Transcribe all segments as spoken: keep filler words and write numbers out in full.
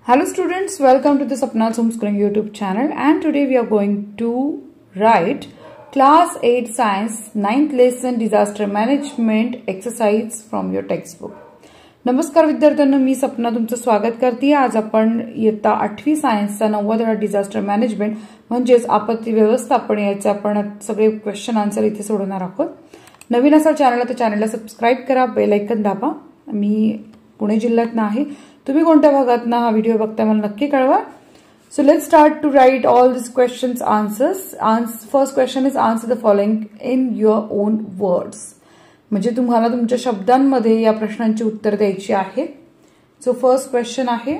Hello students, welcome to the Sapna's Homeschooling YouTube channel, and today we are going to write class eight science ninth lesson disaster management exercise from your textbook. नमस्कार विद्यार्थ्यांनो, मी सपना तुमचं स्वागत करते. आज आपण इयत्ता आठवी सायन्सचा नववा धडा डिझास्टर मॅनेजमेंट म्हणजेच आपत्ती व्यवस्थापन याचे आपण सगळे क्वेश्चन आन्सर इथे सोडवणार आहोत. नवीन असाल चॅनलला तर चॅनलला सबस्क्राइब करा, बेल आयकॉन दाबा. मी पुणे जिल्ह्यात आहे. तुम्ही कोणत्या भागात ना हा व्हिडिओ बघता मला नक्की कळवा. So let's start to write all these questions answers. First question is answer the following in your own words. म्हणजे तुम्हाला तुमच्या शब्दांमध्ये या प्रश्नांची उत्तर द्यायची आहेत. So first question आहे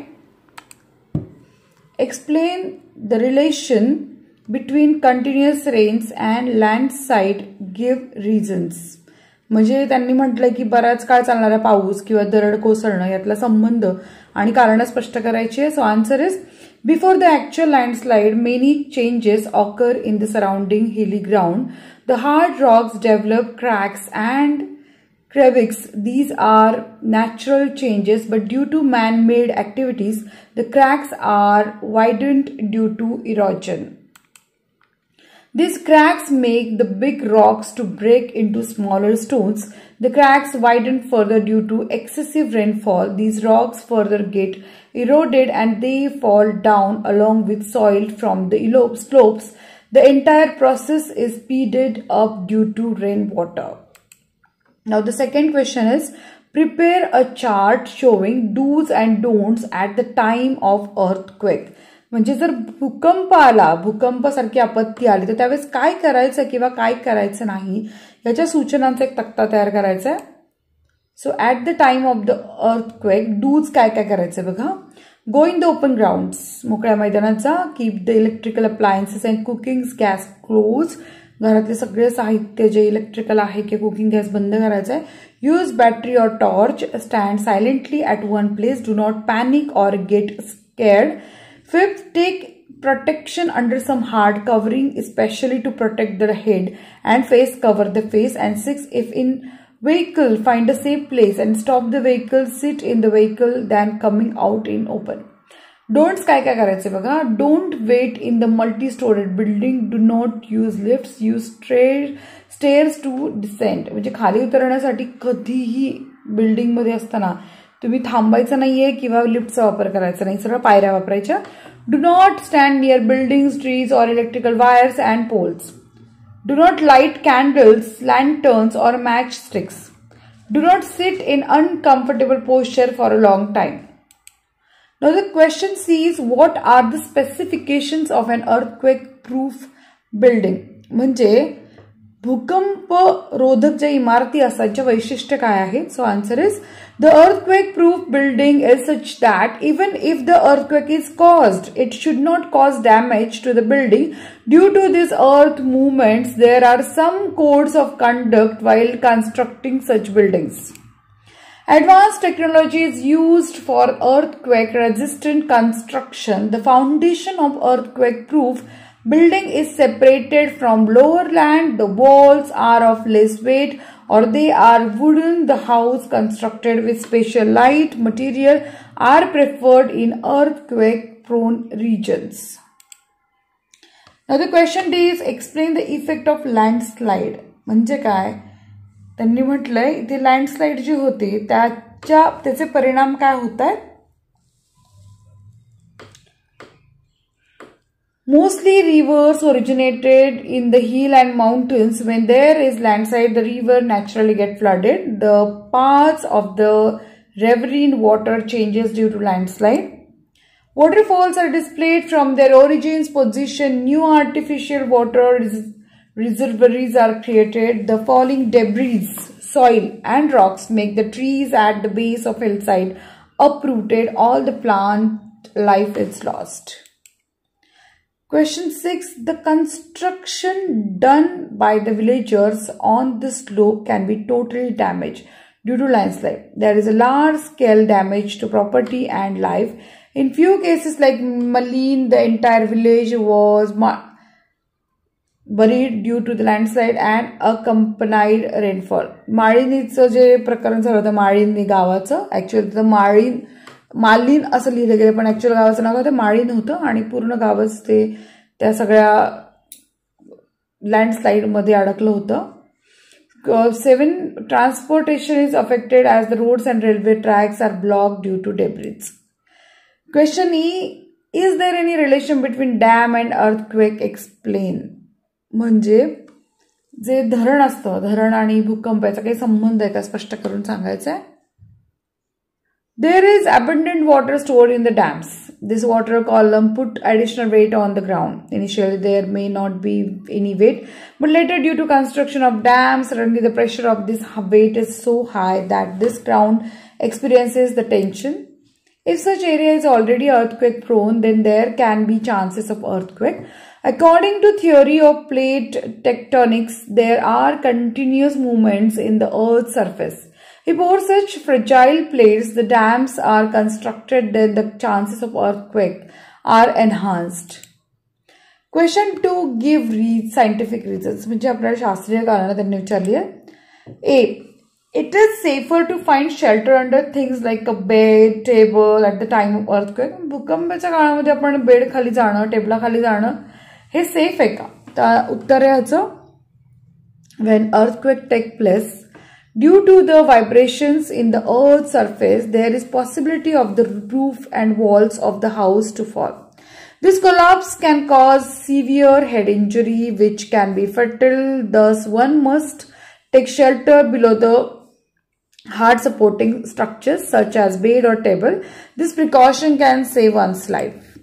explain the relation between continuous rains and landslide, give reasons. म्हणजे त्यांनी म्हटलं की बराच काळ चालणारा पाऊस किंवा दरड कोसळणं यातला संबंध आणि कारण स्पष्ट करायची आहे. So answer is before the actual landslide many changes occur in the surrounding hilly ground. The hard rocks develop cracks and crevices. These are natural changes, but due to man-made activities, the cracks are widened due to erosion. These cracks make the big rocks to break into smaller stones. The cracks widen further due to excessive rainfall. These rocks further get eroded and they fall down along with soil from the slopes. The entire process is speeded up due to rainwater. Now the second question is prepare a chart showing do's and don'ts at the time of earthquake. म्हणजे जर भूकंप आला, भूकंपासारखी आपत्ती आली तर त्यावेळेस काय करायचं किंवा काय करायचं नाही याच्या सूचनांचा एक तक्ता तयार करायचा आहे. So at the time of the earthquake do's काय काय करायचं बघा. Go in the open grounds, मोकळ्या मैदानात जा. Keep the electrical appliances and cooking gas close. घरातले सगळे साहित्य जे इलेक्ट्रिकल आहे किंवा कुकिंग गॅस बंद करायचं आहे. यूज बॅटरी और torch. Stand silently at one place. Do not panic और get scared. Fifth, take protection under some hard covering, especially to protect the head and face, cover the face. And six, if in vehicle, find a safe place and stop the vehicle, sit in the vehicle, then coming out in open. Don'ts काय काय करायचे बघा. Don't wait in the multi-storied building. Do not use lifts. Use stairs to descend. म्हणजे खाली उतरण्यासाठी कधीही building मध्ये असताना तुम्ही थांबायचं नाहीये किंवा लिफ्टचा वापर करायचा नाही, सरळ पायऱ्या वापरायच्या. Do not stand near buildings, trees और electrical wires and poles. Do not light candles, lanterns और match sticks. Do not sit in uncomfortable posture for a long time. Now the question C is what are the specifications of an earthquake proof building. म्हणजे भूकंप रोधक ज्या इमारती असतात त्या वैशिष्ट्य काय आहेत. So answer is the earthquake proof building is such that even if the earthquake is caused, it should not cause damage to the building. Due to these earth movements, there are some codes of conduct while constructing such buildings. Advanced technology is used for earthquake resistant construction. The foundation of earthquake proof building is separated from lower land. The walls are of less weight or they are wooden. The house constructed with special light material are preferred in earthquake prone regions. Now the question D is explain the effect of landslide. म्हणजे काय त्यांनी म्हटलंय इथे landslide जी होते त्याच्या त्याचे परिणाम काय होतात. Mostly rivers originated in the hill and mountains. When there is landslide, the river naturally get flooded. The paths of the riverine water changes due to landslide. Waterfalls are displayed from their origins position. New artificial water reservoirs are created. The falling debris, soil and rocks make the trees at the base of hillside uprooted. All the plant life is lost. Question six. The construction done by the villagers on the slope can be totally damaged due to landslide. There is a large scale damage to property and life. In few cases like Malin, the entire village was buried due to the landslide and accompanied rainfall. माळिनीचं जे प्रकरण झालं होतं माळिनी गावाचं, actually Malin मालिन असं लिहिलं गेलं, पण actual गावाचं नाव होतं माळीन होतं आणि पूर्ण गावच ते त्या सगळ्या लँडस्लाइड मध्ये अडकलं होतं. Seven, transportation is affected as the roads and railway tracks are blocked due to debris. Question E, is there any relation between dam and earthquake? Explain. म्हणजे जे धरण असतं, धरण आणि भूकंपाचा काही संबंध आहे का स्पष्ट करून सांगायचं आहे. There is abundant water stored in the dams. This water column put additional weight on the ground. Initially, there may not be any weight, but later, due to construction of dams, suddenly the pressure of this weight is so high that this ground experiences the tension. If such area is already earthquake prone, then there can be chances of earthquake. According to theory of plate tectonics, there are continuous movements in the Earth's surface. If over such fragile plates the dams are constructed, then the chances of earthquake are enhanced. Question two, give scientific reasons. म्हणजे आपल्याला शास्त्रीय कारण त्यांनी विचारली आहे. A, it is safer to find shelter under things like a bed, table at the time of earthquake. भूकंपाच्या काळामध्ये आपण bed खाली जाणं, टेबला खाली जाणं हे सेफ आहे का? तर उत्तर आहे ह्याचं, when earthquake take place, due to the vibrations in the earth's surface, there is possibility of the roof and walls of the house to fall. This collapse can cause severe head injury, which can be fatal. Thus, one must take shelter below the hard supporting structures such as bed or table. This precaution can save one's life.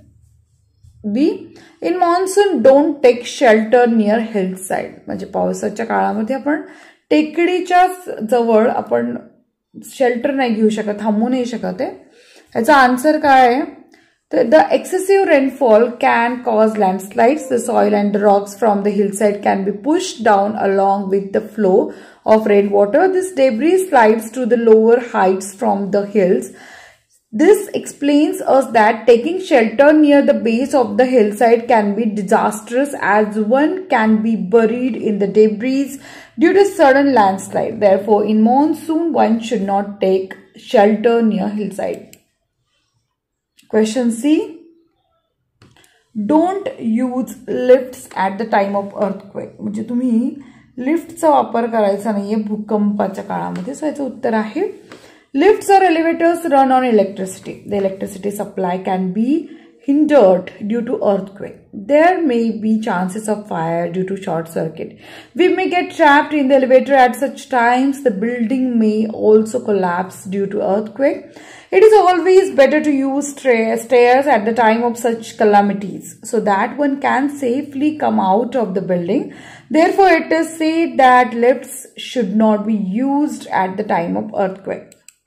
B, in monsoon, don't take shelter near hillside. म्हणजे पावसाच्या काळामध्ये आपण टेकडीच्या जवळ आपण shelter नाही घेऊ शकत, थांबू नाही शकत आहे. याचा आन्सर काय आहे? तर the excessive rainfall can cause landslides. The soil and the rocks from the hillside can be pushed down along with the flow of rain water. This debris slides to the lower heights from the hills. This explains us that taking shelter near the base of the hillside can be disastrous, as one can be buried in the debris due to sudden landslide. Therefore, in monsoon, one should not take shelter near hillside. Question C. Don't use lifts at the time of earthquake. म्हणजे तुम्ही लिफ्टचा वापर करायचा नाहीये भूकंपाच्या काळामध्ये. सो याचं उत्तर आहे, lifts or elevators run on electricity. The electricity supply can be hindered due to earthquake. There may be chances of fire due to short circuit. We may get trapped in the elevator at such times. The building may also collapse due to earthquake. It is always better to use stairs at the time of such calamities so that one can safely come out of the building. Therefore, it is said that lifts should not be used at the time of earthquake.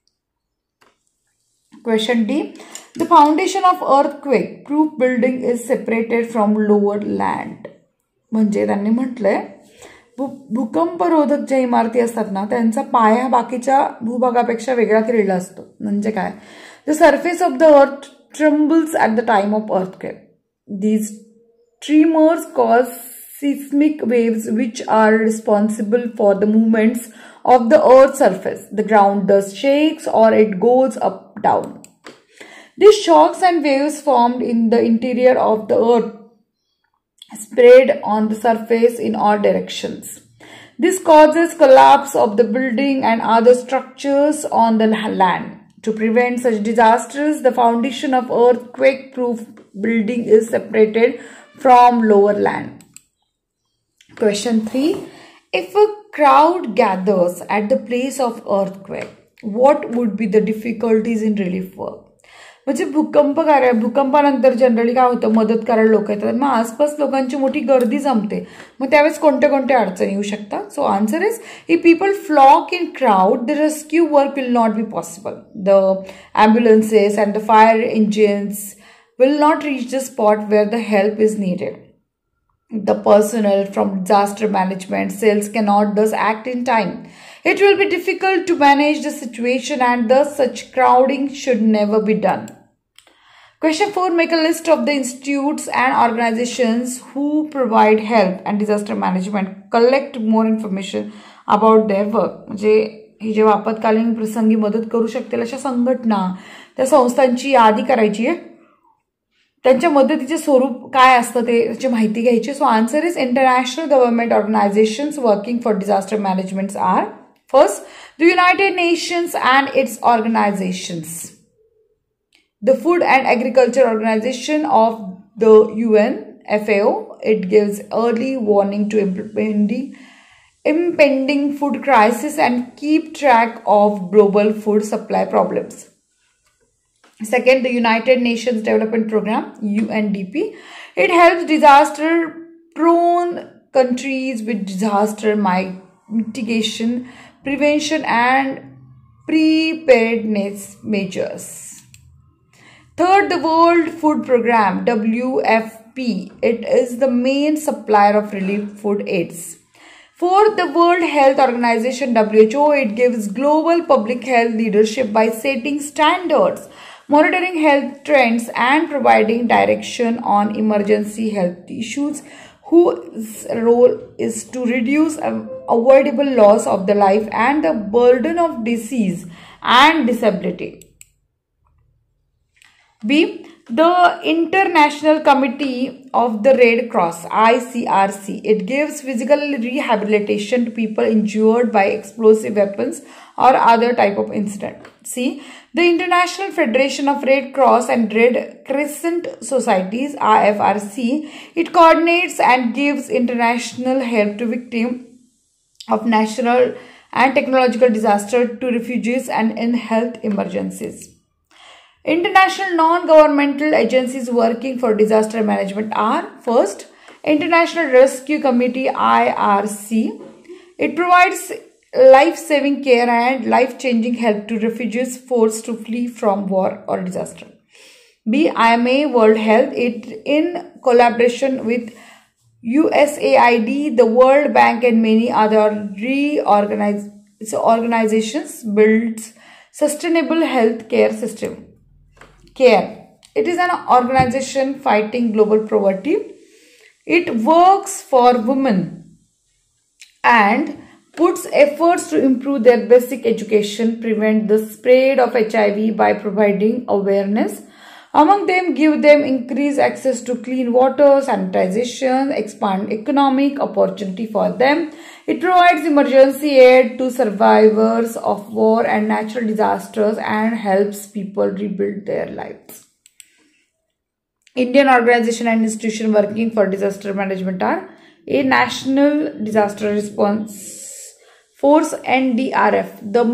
Question D. The foundation of earthquake proof building is separated from lower land. म्हणजे त्यांनी म्हटलंय भूकंपरोधक ज्या इमारती असतात ना त्यांचा पाया बाकीच्या भूभागापेक्षा वेगळा केलेला असतो. म्हणजे काय? The surface of the earth trembles at the time of earthquake. These tremors cause seismic waves which are responsible for the movements of the earth's surface. The ground thus shakes or it goes up, down. These shocks and waves formed in the interior of the earth spread on the surface in all directions. This causes collapse of the building and other structures on the land. To prevent such disasters, the foundation of earthquake-proof building is separated from lower land. Question three. If a crowd gathers at the place of earthquake, what would be the difficulties in relief work? म्हणजे भूकंप कार्य भूकंपानंतर generally काय होतं, मदत करायला लोक येतात, मग आसपास लोकांची मोठी गर्दी जमते, मग त्यावेळेस कोणत्या कोणत्या अडचणी येऊ शकतात. So answer is, if people flock in crowd the rescue work will not be possible. The ambulances and the fire engines will not reach the spot where the help is needed. The personnel from disaster management cells cannot thus act in time. It will be difficult to manage the situation and thus such crowding should never be done. Question four. Make a list of the institutes and organizations who provide help and disaster management. Collect more information about their work. म्हणजे ही जेव्हा आपत्कालीन प्रसंगी मदत करू शकतील अशा संघटना त्या संस्थांची यादी करायची आहे, त्यांच्या मदतीचे स्वरूप काय असतं ते त्याची माहिती घ्यायची. So answer is international government organisations working for disaster management are first the United Nations and its organisations, the Food and Agriculture Organisation of the U N F A O, it gives early warning to impending, impending food crisis and keep track of global food supply problems. Second, the United Nations Development Program, U N D P. It helps disaster-prone countries with disaster mitigation, prevention and preparedness measures. Third, the World Food Program, W F P. It is the main supplier of relief food aids. Fourth, the World Health Organization, W H O. It gives global public health leadership by setting standards, monitoring health trends, and providing direction on emergency health issues, whose role is to reduce avoidable loss of the life and the burden of disease and disability. B. The International Committee of the Red Cross, I C R C. It gives physical rehabilitation to people injured by explosive weapons or other type of incident. C. The International Federation of Red Cross and Red Crescent Societies, I F R C. It coordinates and gives international help to victims of natural and technological disaster, to refugees, and in health emergencies. International non-governmental agencies working for disaster management are first, International Rescue Committee, I R C. It provides life-saving care and life-changing help to refugees forced to flee from war or disaster. B. I M A World Health. It in collaboration with U S A I D, the World Bank and many other reorganized organizations builds sustainable health care system. Care. It is an organization fighting global poverty. It works for women and puts efforts to improve their basic education, prevent the spread of H I V by providing awareness among them, give them increased access to clean water, sanitization, expand economic opportunity for them. It provides emergency aid to survivors of war and natural disasters and helps people rebuild their lives. Indian organization and institution working for disaster management are a National Disaster Response Force N D R F, the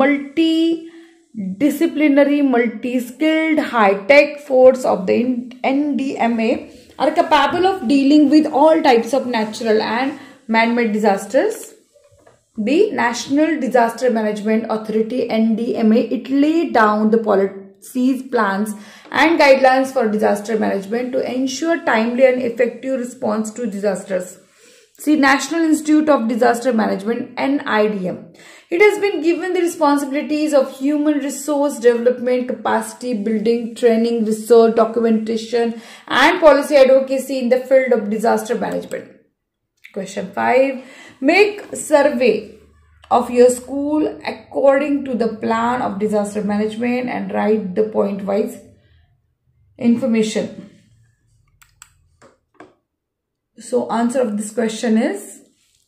multi-disciplinary, multi-skilled, high-tech force of the N D M A are capable of dealing with all types of natural and man-made disasters. B. National Disaster Management Authority N D M A. It laid down the policies, plans and guidelines for disaster management to ensure timely and effective response to disasters. See, National Institute of Disaster Management, N I D M. It has been given the responsibilities of human resource development, capacity building, training, research, documentation and policy advocacy in the field of disaster management. Question five. Make survey of your school according to the plan of disaster management and write the point-wise information. So, answer of this question is,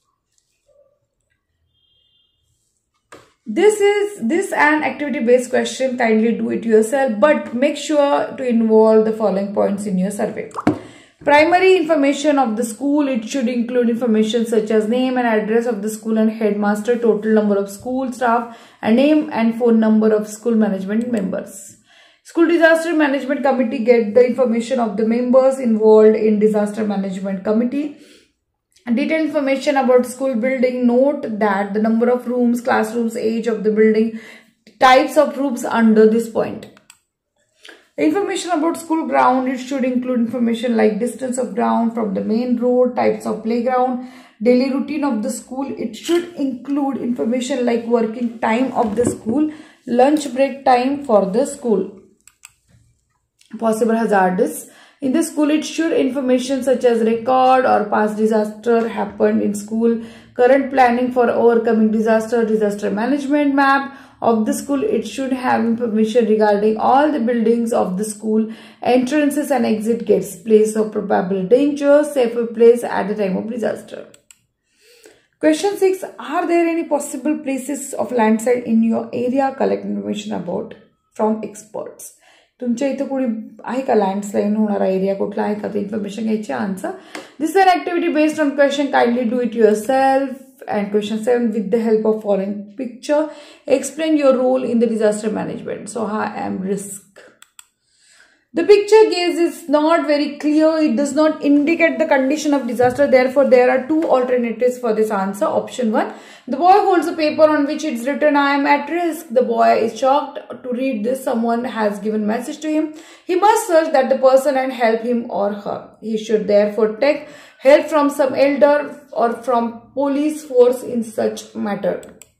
this is this an activity-based question. Kindly do it yourself, but make sure to involve the following points in your survey. Primary information of the school. It should include information such as name and address of the school and headmaster, total number of school staff, and name and phone number of school management members. School Disaster Management Committee get the information of the members involved in Disaster Management Committee. Detailed information about school building. Note that the number of rooms, classrooms, age of the building, types of rooms under this point. Information about school ground. It should include information like distance of ground from the main road, types of playground, daily routine of the school. It should include information like working time of the school, lunch break time for the school, possible hazardous In the school, it should information such as record or past disaster happened in school, current planning for overcoming disaster, disaster management map of the school. It should have information regarding all the buildings of the school, entrances and exit gates, place of probable danger, safer place at the time of disaster. Question six. Are there any possible places of landslide in your area? Collect information about from experts. तुमच्या इथे कोणी आहे का landslide होणारा area कुठला आहे का ते इन्फॉर्मेशन घ्यायची. Answer. This is an activity based on question. Kindly do it yourself. And question seven, with the help of following picture, explain your role in the disaster management. So I am risk. The picture gives is not very clear. It does not indicate the condition of disaster. Therefore, there are two alternatives for this answer. Option one, the boy holds a paper on which it's written, I am at risk. The boy is shocked to read this. Someone has given message to him. He must search that the person and help him or her. He should therefore take help from some elder or from police force in such matter.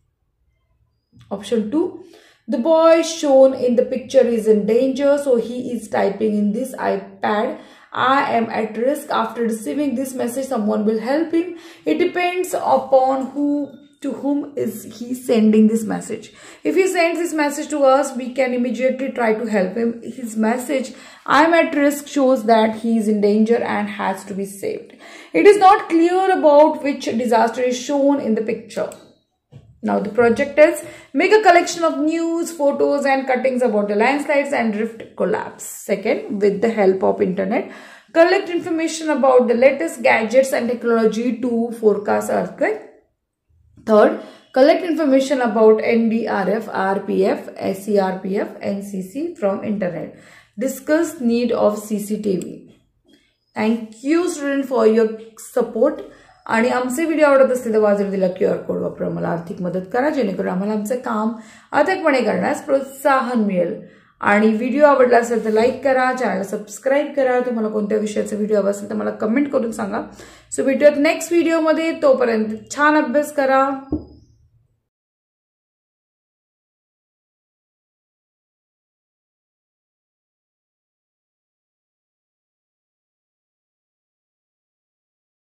Option two, the boy shown in the picture is in danger, so he is typing in this iPad, I am at risk. After receiving this message, someone will help him. It depends upon who to whom is he sending this message. If he sends this message to us, we can immediately try to help him. His message, I am at risk, shows that he is in danger and has to be saved. It is not clear about which disaster is shown in the picture. Now the project is make a collection of news, photos and cuttings about the landslides and rift collapse. Second, with the help of internet, collect information about the latest gadgets and technology to forecast earthquake. Third, collect information about N D R F, R P F, C R P F, N C C from internet. Discuss need of C C T V. Thank you student for your support. आणि आमचे video आवडत असतील तर बाजूला दिलेला QR code वापरून आम्हाला आर्थिक मदत करा, जेणेकरून आम्हाला आमचे काम अथकपणे करण्यास प्रोत्साहन मिळेल. आणि व्हिडिओ आवडला असेल तर लाईक करा, चॅनल सबस्क्राईब करा. तुम्हाला कोणत्या विषयाचा व्हिडिओ हवा असेल तर मला कमेंट करून सांगा. सो भेटूयात नेक्स्ट व्हिडिओमध्ये. तोपर्यंत छान अभ्यास करा.